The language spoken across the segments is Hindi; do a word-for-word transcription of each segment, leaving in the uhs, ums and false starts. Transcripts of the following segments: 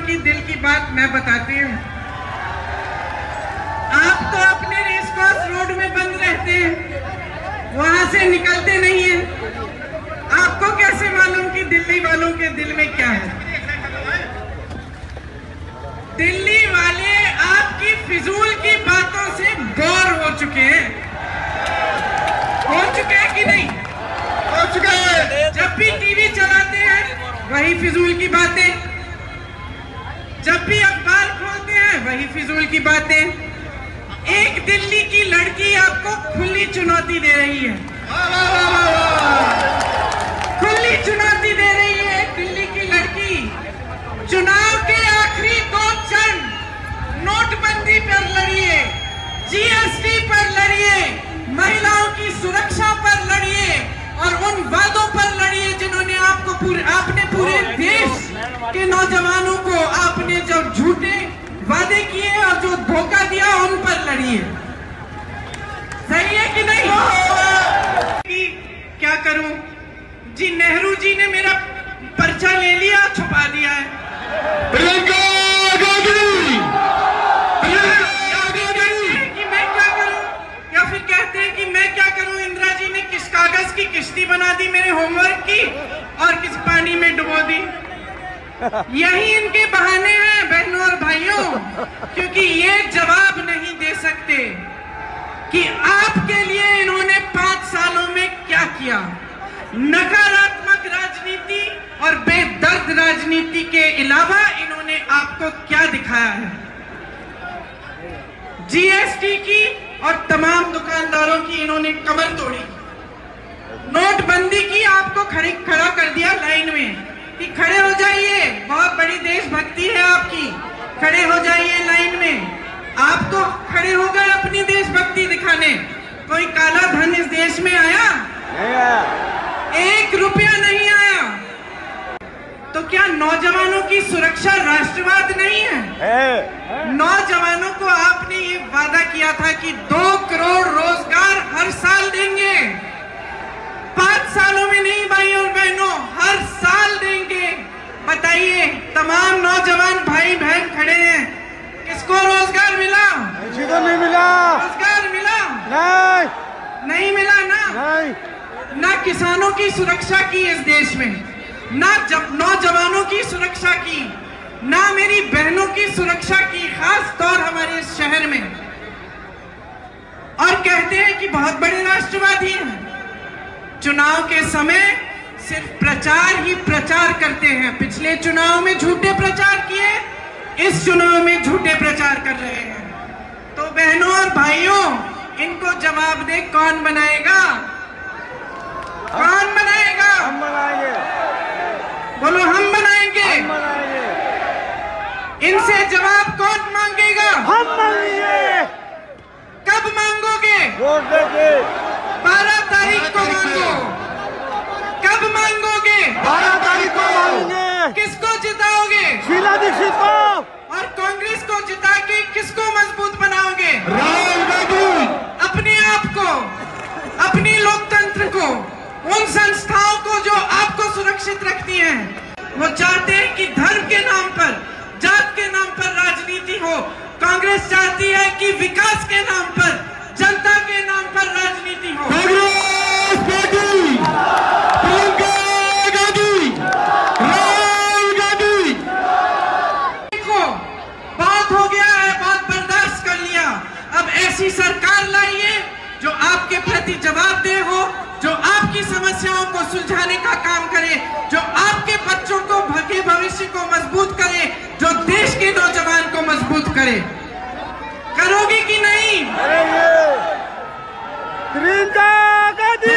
की दिल की बात मैं बताती हूँ। आप तो अपने रेस कोर्स रोड में बंद रहते हैं, वहां से निकलते नहीं हैं। आपको कैसे मालूम कि दिल्ली वालों के दिल में क्या है? दिल्ली वाले आपकी फिजूल की बातों से बोर हो चुके हैं। हो चुके हैं कि नहीं? हो चुके हैं। जब भी टीवी चलाते हैं वही फिजूल की बातें, जब भी अखबार खोलते हैं वही फिजूल की बातें। एक दिल्ली की लड़की आपको खुली चुनौती दे रही है, खुली चुनौती दे रही है। दिल्ली की लड़की चुनाव के आखिरी दो चरण नोटबंदी पर लड़िए, जीएसटी पर लड़िए, महिलाओं की सुरक्षा पर लड़िए और उन वादों पर लड़िए जिन्होंने आपको पूरे आपने पूरे देश के नौजवानों को आपने जब झूठे वादे किए और जो धोखा दिया उन पर लड़िए। सही है कि नहीं? कि क्या करूं जी, नेहरू जी ने मेरा पर्चा ले लिया, छुपा दिया है। प्रियंका गांधी, कि मैं क्या करूं, या फिर कहते हैं कि मैं क्या करूं, इंदिरा जी ने किस कागज की किश्ती बना दी मेरे होमवर्क की और किस पानी में डुबो दी। यही इनके बहाने हैं बहनों और भाइयों, क्योंकि ये जवाब नहीं दे सकते कि आपके लिए इन्होंने पांच सालों में क्या किया। नकारात्मक राजनीति और बेदर्द राजनीति के अलावा इन्होंने आपको क्या दिखाया है? जीएसटी की और तमाम दुकानदारों की इन्होंने कमर तोड़ी। नोटबंदी की आपको खड़ी खड़ा कर दिया लाइन में कि खड़े हो जाइए, बहुत बड़ी देशभक्ति है आपकी, खड़े हो जाइए लाइन में। आप तो खड़े हो गए अपनी देशभक्ति दिखाने। कोई काला धन इस देश में आया? नहीं आया। एक रुपया नहीं आया। तो क्या नौजवानों की सुरक्षा राष्ट्रवाद नहीं है? है। नौजवानों को आपने ये वादा किया था कि दो करोड़ रोजगार हर साल देंगे। पांच सालों में नहीं भाई और बहनों, हर साल देंगे। बताइए, तमाम नौजवान भाई बहन खड़े हैं, किसको रोजगार मिला? किसी को नहीं मिला। रोजगार मिला? नहीं, नहीं मिला ना। नहीं। ना किसानों की सुरक्षा की इस देश में, ना जब नौजवानों की सुरक्षा की, ना मेरी बहनों की सुरक्षा की, खास तौर हमारे इस शहर में। और कहते हैं कि बहुत बड़े राष्ट्रवादी हैं। चुनाव के समय सिर्फ प्रचार ही प्रचार करते हैं। पिछले चुनाव में झूठे प्रचार किए, इस चुनाव में झूठे प्रचार कर रहे हैं। तो बहनों और भाइयों, इनको जवाब दे कौन बनाएगा? कौन बनाएगा? हम बनाएंगे। बोलो, हम बनाएंगे। हम बनाएंगे। इनसे जवाब कौन मांगेगा? हम मांगेंगे। कब मांगोगे? वोट देके। बारह तारीख को मांगो। कब मांगोगे? बारह तारीख को मांगेंगे। किसको जिताओगे? शीला दीक्षित को। और कांग्रेस को जिता के किसको मजबूत बनाओगे? राहुल गांधी। अपने आप को, अपनी लोकतंत्र को, उन संस्थाओं को जो आपको सुरक्षित रखती हैं। वो चाहते हैं कि धर्म के नाम पर, जात के नाम पर राजनीति हो। कांग्रेस चाहती है कि विकास के नाम पर, जनता के नाम पर राजनीति हो। कांग्रेस पार्टी, प्रियंका गांधी, राहुल गांधी। देखो, बहुत हो गया है, बहुत बर्दाश्त कर लिया। अब ऐसी सरकार लाइए जो आपके प्रति जवाबदेह हो, जो आपकी समस्याओं को सुलझाने का काम करे, जो आपके बच्चों को के भविष्य को मजबूत करे, जो देश के नौजवान को मजबूत करे। करोगे कि नहीं? प्रियंका गांधी,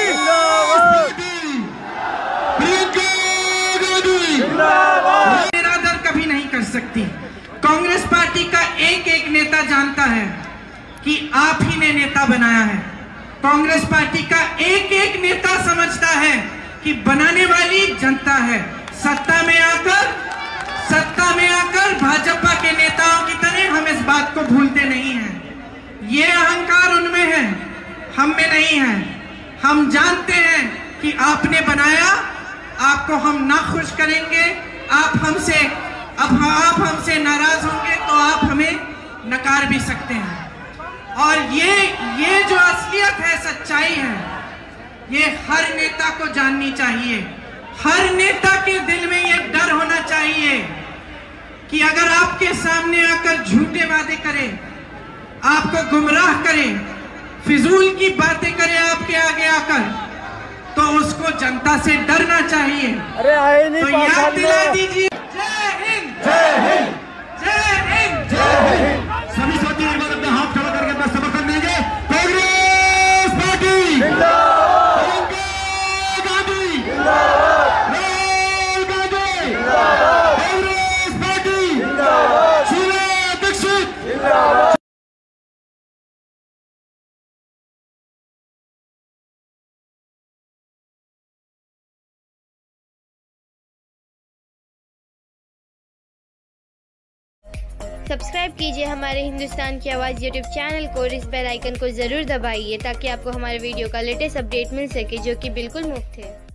प्रियंका गांधी निरादर कभी नहीं कर सकती। कांग्रेस पार्टी का एक एक नेता जानता है कि आप ही ने नेता बनाया है। कांग्रेस पार्टी का एक एक नेता समझता है कि बनाने वाली जनता है। सत्ता में आकर सत्ता में आकर भाजपा के नेताओं की तरह हम इस बात को भूलते नहीं हैं। ये अहंकार उनमें है, हम में नहीं है। हम जानते हैं कि आपने बनाया, आपको हम ना खुश करेंगे, आप हमसे अब आप हमसे नाराज होंगे तो आप हमें नकार भी सकते हैं। और ये ये जो असलियत है, सच्चाई है, ये हर नेता को जाननी चाहिए। हर नेता के दिल में ये डर होना चाहिए कि अगर आपके सामने आकर झूठे वादे करे, आपको गुमराह करे, फिजूल की बातें करे आपके आगे आकर, तो उसको जनता से डरना चाहिए। अरे आए नहीं, तो याद दिला दीजिए। जय हिंद, जय हिंद, जय हिंद, जय हिंद। सभी साथी एक बार अपना हाथ खड़ा करके अपना समर्थन देंगे। कांग्रेस पार्टी जिंदाबाद, प्रियंका गांधी जिंदाबाद, राहुल गांधी जिंदाबाद, कांग्रेस पार्टी जिंदाबाद, शीला दीक्षित जिंदाबाद। सब्सक्राइब कीजिए हमारे हिंदुस्तान की आवाज़ यूट्यूब चैनल को और इस बेल आइकन को ज़रूर दबाइए ताकि आपको हमारे वीडियो का लेटेस्ट अपडेट मिल सके, जो कि बिल्कुल मुफ्त है।